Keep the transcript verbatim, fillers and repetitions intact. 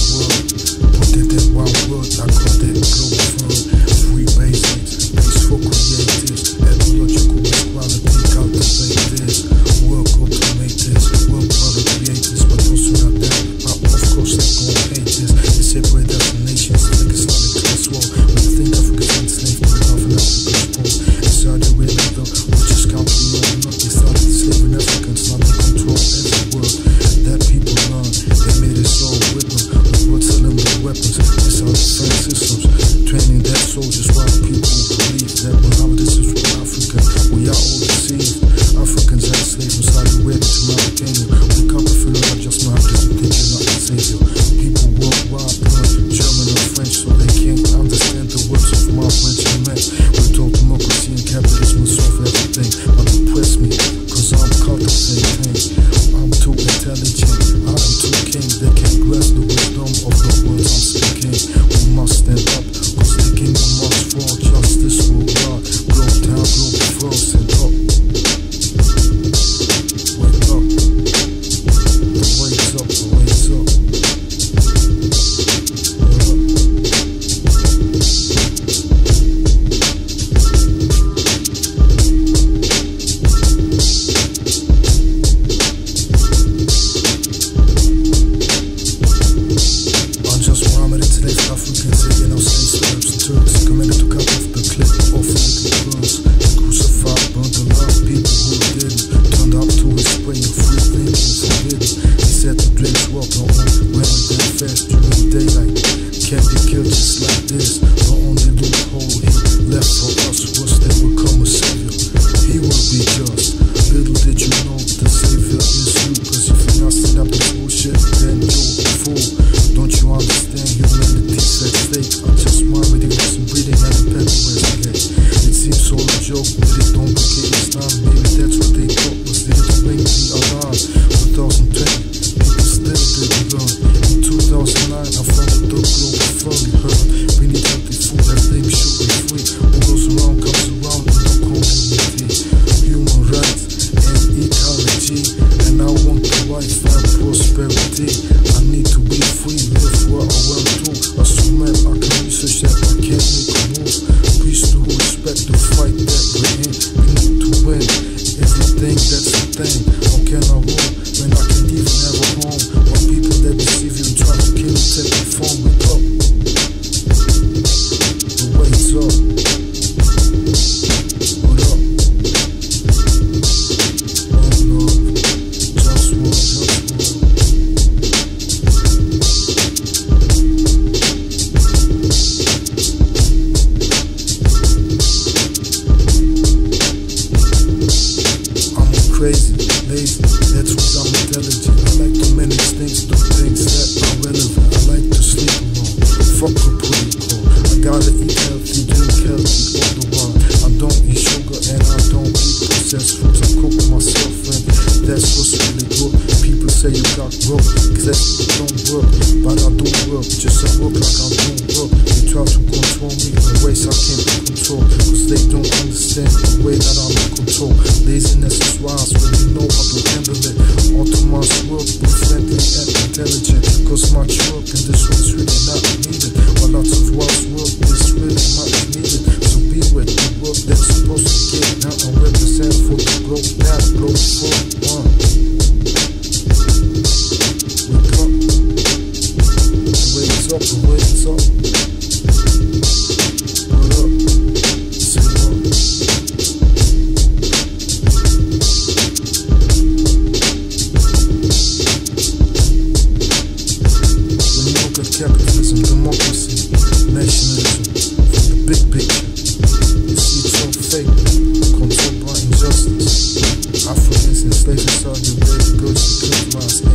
world. Look at that one word, I call that Globalfirm. Free basics, base for creatives, ecological equality, cultivate this. Work, automate this, work, product, create this. But those who are down, of course they gon' hate this. They separate us from nations, think it's not a class war. When you think Africa's enslaved, they're loving Africa's poor. Inside the real though, we just can't be on up. They started enslaving Africans, now they control every world that people learn. They made us all with them, we're telling them weapons. This are defense systems, training their soldiers while people believe that Muhammadism is from Africa. We are all deceived. Africans are enslaved inside the way to Mauritania. We can't feel like just Muhammadism, think you're not the savior. People worldwide learn German and French so they can't understand the words of my French and men. We're told democracy and capitalism will solve everything. But impress me, cause I'm cultivating. I'm too intelligent, I am too king. They can't grasp the wisdom of the words I'm speaking. We must stand up, cause the kingdom must fall. Justice will rise, glow down, glow first and up. Wake up, the wake's up, the wake's up. Crazy, lazy, that's what I'm intelligent. I like to manage things, do things that are relevant. I like to sleep alone, fuck a protocol. I gotta eat healthy, drink healthy all the while. I don't eat sugar and I don't eat processed foods. I cook myself and that's what's really good. People say you got broke, cause that don't work. But I do work, just I work like I don't work. They try to control me in ways I can't control, cause they don't understand the way that I'm in control. Laziness is wise when you know how to handle it. Automizes work, be friendly and intelligent. Cause much work in this one's really not needed. But lots of wise work is really much needed. So be with the work that's supposed to get down and represent for the growth path, growth for one. Wake up, the way it's up, the way it's up. Put up, say up. Capitalism, democracy, nationalism, from the big picture, you see it's all fake, controlled by injustice. Africans enslaved inside the way the goods declitorize.